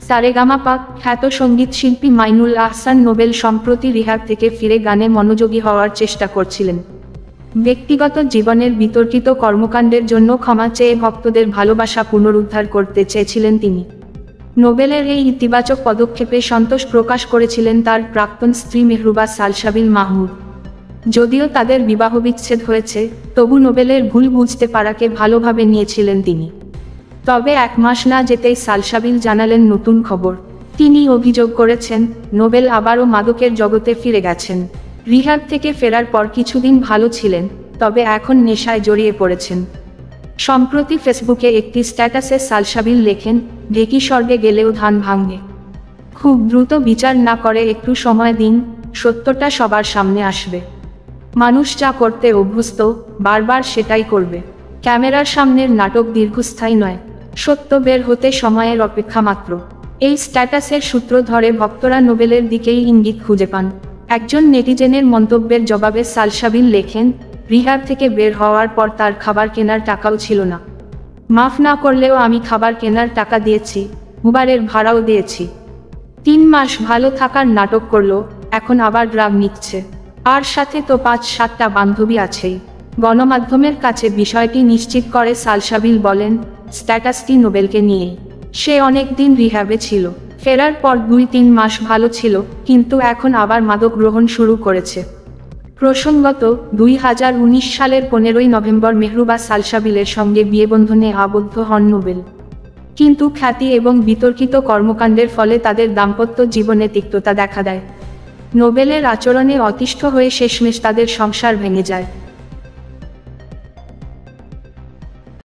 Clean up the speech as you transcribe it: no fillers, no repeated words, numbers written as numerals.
সারেগামাপা খ্যাত সঙ্গীতশিল্পী মাইনুল আহসান নোবেল সম্প্রতি রিহ্যাব থেকে ফিরে গানে মনোযোগী হওয়ার চেষ্টা করছিলেন। ব্যক্তিগত জীবনের বিতর্কিত কর্মকাণ্ডের জন্য ক্ষমা চেয়ে ভক্তদের ভালোবাসা পুনরুদ্ধার করতে চেয়েছিলেন তিনি। নোবেলের এই ইতিবাচক পদক্ষেপে সন্তোষ প্রকাশ করেছিলেন তার প্রাক্তন স্ত্রী মেহরুবা সালসাবিল মাহমুদ। যদিও তাদের বিবাহবিচ্ছেদ হয়েছে, তবু নোবেলের ভুল বুঝতে পারাকে ভালোভাবে নিয়েছিলেন তিনি। তবে 1 মাস না যেতেই সালসাবিল জানালেন নতুন খবর। তিনি অভিযোগ করেছেন, নোবেল আবারও মাদকের জগতে ফিরে গেছেন। রিহ্যাব থেকে ফেরার পর কিছুদিন ভালো ছিলেন, তবে এখন নেশায় জড়িয়ে পড়েছেন। সম্প্রতি ফেসবুকে একটি স্ট্যাটাসে সালসাবিল লেখেন, ঢেকি স্বর্গে গেলেও ধান ভাঙে। খুব দ্রুত বিচার না করে একটু সময় দিন, সত্যটা সবার সামনে আসবে। মানুষ যা করতে অভ্যস্ত, বারবার সেটাই করবে। ক্যামেরার সামনের নাটক দীর্ঘস্থায়ী নয়, সত্য বের হতে সময়ের অপেক্ষা মাত্র। এই স্ট্যাটাসের সূত্র ধরে ভক্তরা নোবেলের দিকেই ইঙ্গিত খুঁজে পান। একজন নেটিজেনের মন্তব্যের জবাবে সালসাবিল লেখেন, রিহ্যাব থেকে বের হওয়ার পর তার খাবার কেনার টাকাও ছিল না। মাফ না করলেও আমি খাবার কেনার টাকা দিয়েছি, উবারের ভাড়াও দিয়েছি। 3 মাস ভালো থাকার নাটক করলো, এখন আবার ড্রাগ নিচ্ছে। আর সাথে তো 5-7টা বান্ধবী আছেই। গণমাধ্যমের কাছে বিষয়টি নিশ্চিত করে সালসাবিল বলেন, স্ট্যাটাসটি নোবেলকে নিয়েই। সে অনেক দিন রিহ্যাবে ছিল, ফেরার পর 2-3 মাস ভালো ছিল, কিন্তু এখন আবার মাদক গ্রহণ শুরু করেছে। প্রসঙ্গত, 2019 সালের 15ই নভেম্বর মেহরুবা সালসাবিলের সঙ্গে বিয়েবন্ধনে আবদ্ধ হন নোবেল। কিন্তু খ্যাতি এবং বিতর্কিত কর্মকাণ্ডের ফলে তাদের দাম্পত্য জীবনে তিক্ততা দেখা দেয়। নোবেলের আচরণে অতিষ্ঠ হয়ে শেষমেশ তাদের সংসার ভেঙে যায়।